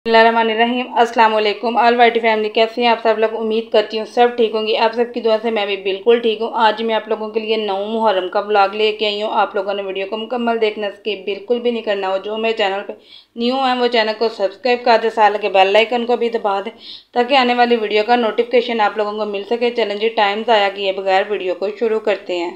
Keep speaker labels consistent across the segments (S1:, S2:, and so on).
S1: बिस्मिल्लाहिर्रहमानिर्रहीम। अस्सलाम वालेकुम ऑल वाइटी फैमिली, कैसे हैं आप सब लोग। उम्मीद करती हूँ सब ठीक होंगी। आप सबकी दुआ से मैं भी बिल्कुल ठीक हूँ। आज मैं आप लोगों के लिए 9 मुहर्रम का व्लॉग लेके आई हूँ। आप लोगों ने वीडियो को मुकम्मल देखना, स्किप बिल्कुल भी नहीं करना हो। जो मेरे चैनल पे न्यू है वो चैनल को सब्सक्राइब कर दे, साथ के बेल आइकन को भी दबा दें ताकि आने वाली वीडियो का नोटिफिकेशन आप लोगों को मिल सके। चलें जी, टाइम ज़ाया किए बगैर वीडियो को शुरू करते हैं।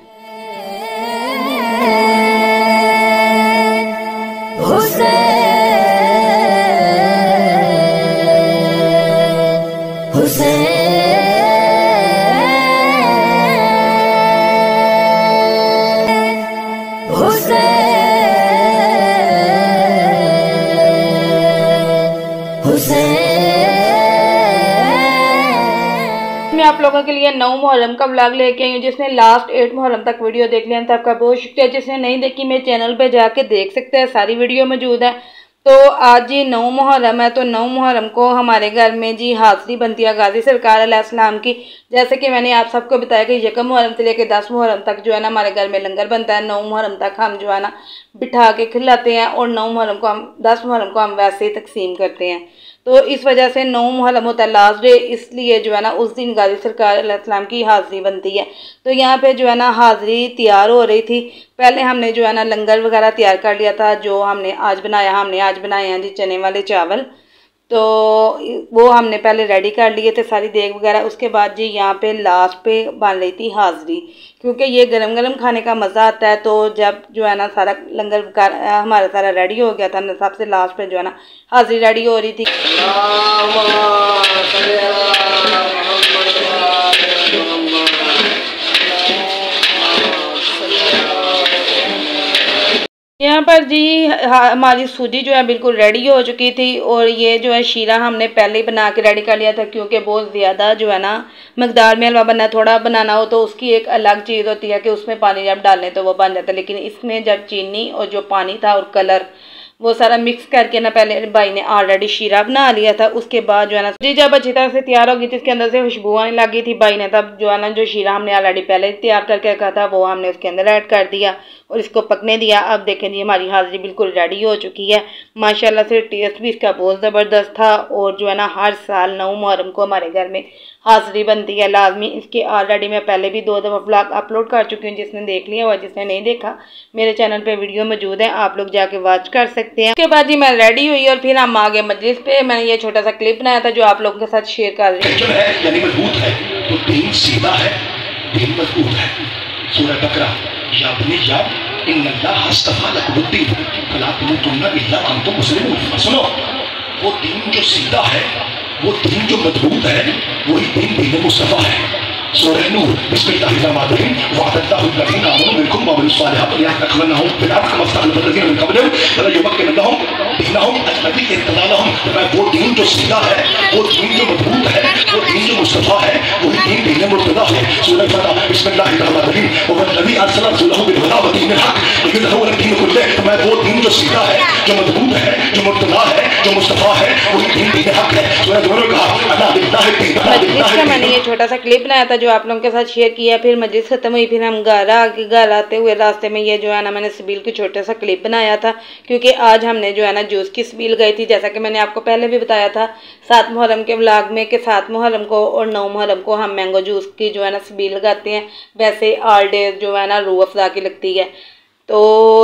S1: मैं आप लोगों के लिए 9 मुहर्रम का व्लॉग लेके आई हूँ। जिसने लास्ट 8 मुहर्रम तक वीडियो देख लिया तब का बहुत शुक्रिया। जिसने नहीं देखी मेरे चैनल पे जाके देख सकते हैं, सारी वीडियो मौजूद है। तो आज जी 9 मुहर्रम है, तो 9 मुहर्रम को हमारे घर में जी हाज़री बनती है गाजी सरकार अलैहिस्सलाम की। जैसे कि मैंने आप सबको बताया कि यकम मुहर्रम से लेकर 10 मुहर्रम तक जो है ना हमारे घर में लंगर बनता है। 9 मुहर्रम तक हम जो है ना बिठा के खिलाते हैं और 9 मुहर्रम को हम 10 मुहर्रम को हम वैसे ही तकसीम करते हैं। तो इस वजह से 9 मुहर्रम होता है लास्ट डे, इसलिए जो है ना उस दिन गाजी सरकार अलैहिस्सलाम की हाज़री बनती है। तो यहाँ पे जो है ना हाज़री तैयार हो रही थी। पहले हमने जो है ना लंगर वगैरह तैयार कर लिया था। जो हमने आज बनाए हैं जी चने वाले चावल। तो वो हमने पहले रेडी कर लिए थे सारी देग वगैरह। उसके बाद जी यहाँ पे लास्ट पे बन रही थी हाज़री, क्योंकि ये गरम गरम खाने का मज़ा आता है। तो जब जो है ना सारा लंगर हमारा सारा रेडी हो गया था ना, सबसे लास्ट पे जो है ना हाज़री रेडी हो रही थी। यहाँ पर जी हमारी सूजी जो है बिल्कुल रेडी हो चुकी थी। और ये जो है शीरा हमने पहले ही बना के रेडी कर लिया था, क्योंकि बहुत ज़्यादा जो है ना मकदार में हलवा बनना, थोड़ा बनाना हो तो उसकी एक अलग चीज़ होती है कि उसमें पानी जब डालें तो वो बन जाता है। लेकिन इसमें जब चीनी और जो पानी था और कलर वो सारा मिक्स करके ना पहले भाई ने ऑलरेडी शीरा बना लिया था। उसके बाद जो है ना जी जब अच्छी तरह से तैयार होगी थी, इसके अंदर से खुशबू आने लगी थी, भाई ने तब जो है ना जो शीरा हमने ऑलरेडी पहले तैयार करके रखा था वो हमने उसके अंदर ऐड कर दिया और इसको पकने दिया। अब देखें जी हमारी हाज़री बिल्कुल रेडी हो चुकी है। माशाल्लाह से टेस्ट भी इसका बहुत ज़बरदस्त था। और जो है ना हर साल 9 मुहर्रम को हमारे घर में हाज़री बनती है लाजमी। इसके ऑलरेडी मैं पहले भी 2 दफ़ा व्लॉग अपलोड कर चुकी हूँ, जिसने देख लिया और जिसने नहीं देखा मेरे चैनल पे वीडियो मौजूद है, आप लोग जाके वॉच कर सकते हैं। उसके बाद जी मैं रेडी हुई और फिर हम आ गए मजलिस पे। मैंने ये छोटा सा क्लिप बनाया था जो आप लोगों के साथ शेयर कर रही हूँ।
S2: यानी मजबूत है तो दीन सीधा है, दीन मजबूत है। सूरह बकरा या बनी या इन्नल्लाह हस्तफा लकुद्दीन फला तमुतुन्ना इल्ला अंतुम मुस्लिमून। सुनो, वो दीन जो सीधा है, वो दीन जो मजबूत है, वही दीन दीन मुस्तफा है। सूरह नूर बिस्मिल्लाहिर्रहमानिर्रहीम वअदल्लाहु लज़ीना आमनू मिनकुम व अमिलुस सालिहात यहतकबलहुम फिल अर्द कमा इस्तखलफल लज़ीना मिन क़ब्लिहिम व युमक्किनन्नहुम दीनहुम अल्लज़ी इर्तज़ा लहुम। वो दीन जो सीधा है, वो दीन जो मजबूत है, वो दीन जो मुस्तफा है, वही दीन दीन मुर्तज़ा है। सूरह बकरा बिस्मिल्लाहिर्रहमानिर्रहीम वल्लज़ी अरसला रसूलहु बिल हुदा व दीनिल हक़ लियुज़हिरहु अला दीन कुल्लिहि। तो मैं वो दीन जो सीधा है, जो मजबूत है, जो मुर्तज़ा है, जो मुस्तफा है, वही दीन दीन हक़ है। सूरह ज़ुमर कहा अल्लाह बिल्लाहि
S1: मजलिस का मैंने ये छोटा सा क्लिप बनाया था जो आप लोगों के साथ शेयर किया। फिर मजलिस खत्म हुई, फिर हम घर आते हुए रास्ते में ये जो है ना मैंने सबील की छोटा सा क्लिप बनाया था, क्योंकि आज हमने जो है ना जूस की सबील गई थी। जैसा कि मैंने आपको पहले भी बताया था 7 मुहर्रम के व्लॉग में कि 7 मुहर्रम को और 9 मुहर्रम को हम मैंगो जूस की जो है ना सबील लगाते हैं। वैसे ऑल डे जो है ना रूह अफ़ज़ा की लगती है। तो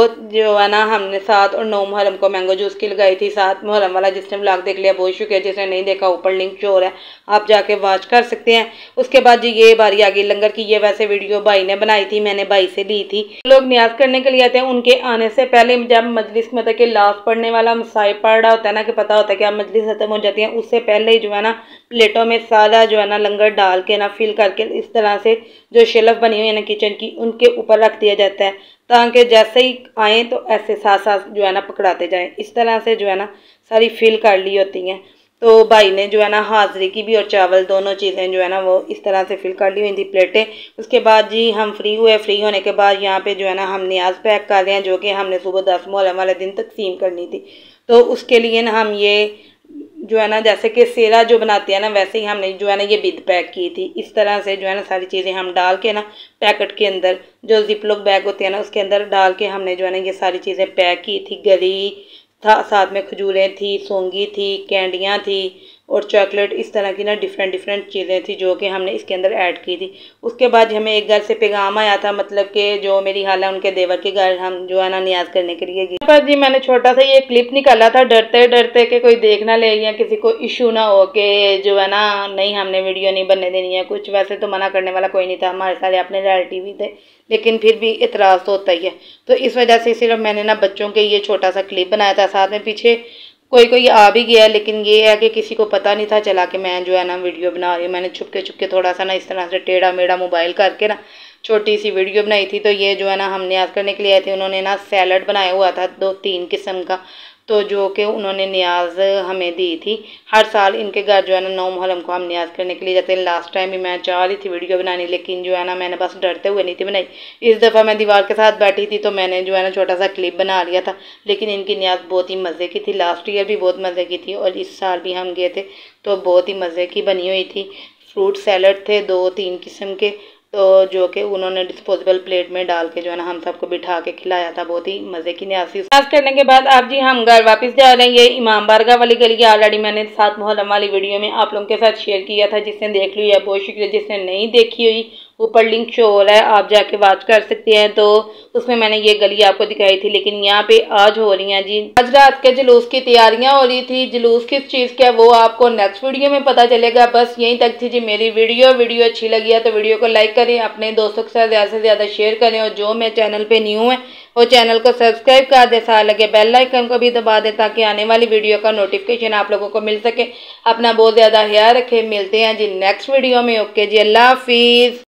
S1: जो है ना हमने 7 और 9 मुहर्रम को मैंगो जूस की लगाई थी। 7 मुहर्रम वाला जिसने व्लॉग देख लिया बहुत शुक्रिया, जिसने नहीं देखा ऊपर लिंक शो हो रहा है, आप जाके वॉच कर सकते हैं। उसके बाद जी ये बारी आ गई लंगर की। ये वैसे वीडियो भाई ने बनाई थी, मैंने भाई से ली थी। लोग न्याज करने के लिए आते हैं, उनके आने से पहले जब मजलिस मतलब कि लास्ट पढ़ने वाला मसाइब पढ़ रहा होता है ना, कि पता होता है कि अब मजलिस खत्म हो जाती है, उससे पहले ही जो है ना प्लेटों में सारा जो है ना लंगर डाल के ना फिल करके इस तरह से जो शेल्फ बनी हुई है ना किचन की, उनके ऊपर रख दिया जाता है ताकि जैसे ही आए तो ऐसे साथ साथ जो है ना पकड़ाते जाएं। इस तरह से जो है ना सारी फिल कर ली होती हैं। तो भाई ने जो है ना हाज़री की भी और चावल दोनों चीज़ें जो है ना वो इस तरह से फिल कर ली हुई थी प्लेटें। उसके बाद जी हम फ्री हुए। फ्री होने के बाद यहाँ पे जो है ना हम न्याज पैक कर रहे हैं, जो कि हमने सुबह 10 मुहर्रम वाले दिन तकसीम करनी थी। तो उसके लिए ना हम ये जो है ना जैसे कि सेरा जो बनाते हैं ना, वैसे ही हमने जो है ना ये बिद पैक की थी। इस तरह से जो है ना सारी चीज़ें हम डाल के ना पैकेट के अंदर जो जिप लॉक बैग होते हैं ना उसके अंदर डाल के हमने जो है ना ये सारी चीज़ें पैक की थी। गरी था, साथ में खजूरें थी, सौंगी थी, कैंडियाँ थी और चॉकलेट, इस तरह की ना डिफरेंट चीज़ें थी जो कि हमने इसके अंदर ऐड की थी। उसके बाद हमें एक घर से पैगाम आया था, मतलब कि जो मेरी खाला उनके देवर के घर हम जो है ना नियाज करने के लिए गए। पर जी मैंने छोटा सा ये क्लिप निकाला था, डरते डरते कि कोई देख ना ले या किसी को इशू ना हो कि जो है ना नहीं हमने वीडियो नहीं बनने देनी है कुछ। वैसे तो मना करने वाला कोई नहीं था, हमारे सारे अपने रिलेटिव भी थे, लेकिन फिर भी इतराज़ तो होता ही है। तो इस वजह से सिर्फ मैंने ना बच्चों के ये छोटा सा क्लिप बनाया था। साथ में पीछे कोई आ भी गया, लेकिन ये है कि किसी को पता नहीं था चला कि मैं जो है ना वीडियो बना रही हूँ। मैंने छुपके थोड़ा सा ना इस तरह से टेढ़ा मेढ़ा मोबाइल करके ना छोटी सी वीडियो बनाई थी। तो ये जो है ना हम न्याज करने के लिए आए थे। उन्होंने ना सैलड बनाया हुआ था 2-3 किस्म का, तो जो कि उन्होंने न्याज हमें दी थी। हर साल इनके घर जो है ना 9 मुहर्रम को हम न्याज करने के लिए जाते हैं। लास्ट टाइम भी मैं चाह रही थी वीडियो बनानी, लेकिन जो है ना मैंने बस डरते हुए नहीं थी बनाई। इस दफ़ा मैं दीवार के साथ बैठी थी तो मैंने जो है ना छोटा सा क्लिप बना लिया था। लेकिन इनकी न्याज बहुत ही मज़े की थी, लास्ट ईयर भी बहुत मज़े की थी और इस साल भी हम गए थे तो बहुत ही मज़े की बनी हुई थी। फ्रूट सैलड थे 2-3 किस्म के, तो जो कि उन्होंने डिस्पोजेबल प्लेट में डाल के जो है ना हम सबको बिठा के खिलाया था। बहुत ही मज़े की न्याज़ करने के बाद अब जी हम घर वापस जा रहे हैं। ये इमाम बारगाह वाली गली की ऑलरेडी मैंने 7 मुहर्रम वाली वीडियो में आप लोगों के साथ शेयर किया था। जिसने देख ली है बहुत शुक्रिया, जिसने नहीं देखी हुई ऊपर लिंक शो हो रहा है, आप जाके वॉच कर सकते हैं। तो उसमें मैंने ये गली आपको दिखाई थी, लेकिन यहाँ पे आज हो रही हैं जी, आज रात के जुलूस की तैयारियां हो रही थी। जुलूस किस चीज़ का वो आपको नेक्स्ट वीडियो में पता चलेगा। बस यहीं तक थी जी मेरी वीडियो अच्छी लगी है तो वीडियो को लाइक करें, अपने दोस्तों के साथ ज़्यादा से ज़्यादा शेयर करें और जो मेरे चैनल पर न्यू है वो चैनल को सब्सक्राइब कर दे, साथ लगे बेल आइकन को भी दबा दे ताकि आने वाली वीडियो का नोटिफिकेशन आप लोगों को मिल सके। अपना बहुत ज़्यादा ख्याल रखें, मिलते हैं जी नेक्स्ट वीडियो में। ओके जी, अल्लाह हाफिज़।